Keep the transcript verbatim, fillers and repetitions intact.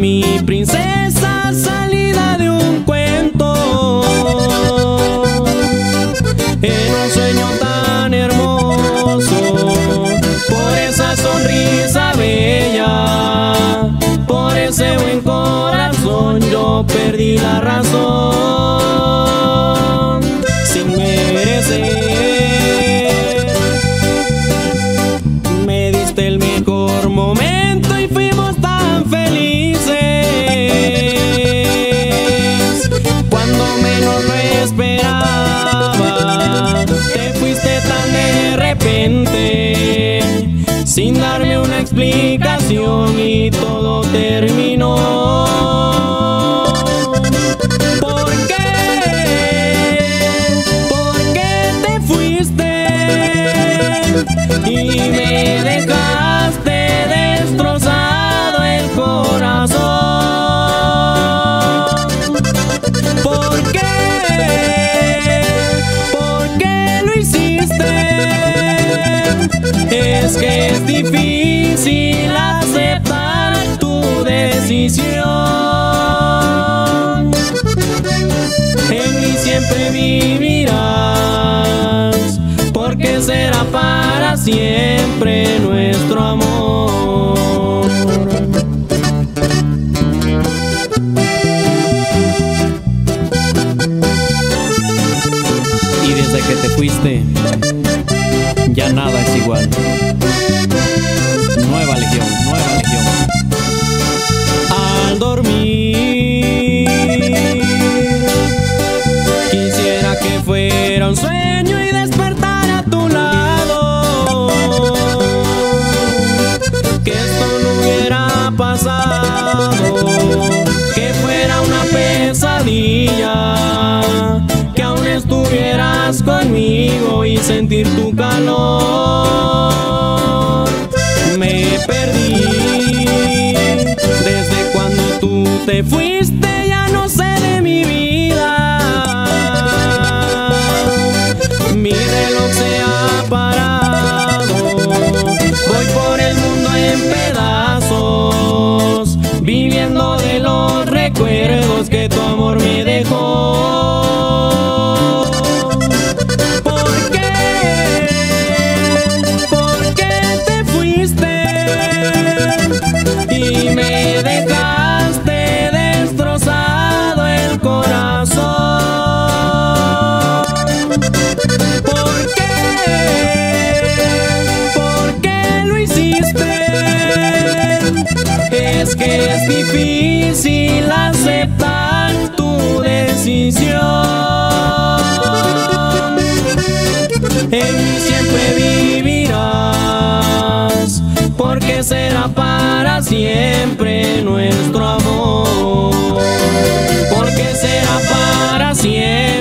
mi princesa salida de un cuento, en un sueño tan hermoso. Por esa sonrisa bella, por ese buen corazón, yo perdí la razón sin merecer. Me diste el mejor momento y fuimos tan felices. Cuando menos lo esperaba, te fuiste tan de repente, sin darme una explicación, y todo terminó. ¿Por qué? ¿Por qué te fuiste y me dejaste destrozado el corazón? ¿Por qué? ¿Por qué lo hiciste? Es que es difícil aceptar tu decisión. En mí siempre vivirás, porque será para siempre nuestro amor. Y desde que te fuiste, ya nada es igual. Nueva legión, nueva legión. Al dormir, quisiera que fuera un sueño y despertar a tu lado, que esto no hubiera pasado, que fuera una pesadilla, que aún estuvieras conmigo y sentir tu calor. Me perdí desde cuando tú te fuiste, ya no sé de mi vida. Mi reloj se ha parado, voy por el mundo en pedazos, viviendo de los recuerdos que tu amor me dejó. ¿Por qué? ¿Por qué te fuiste y me dejaste destrozado el corazón? ¿Por qué? ¿Por qué lo hiciste? Es que es difícil aceptar tu decisión. En mí siempre vivirás, porque será para siempre nuestro amor, porque será para siempre.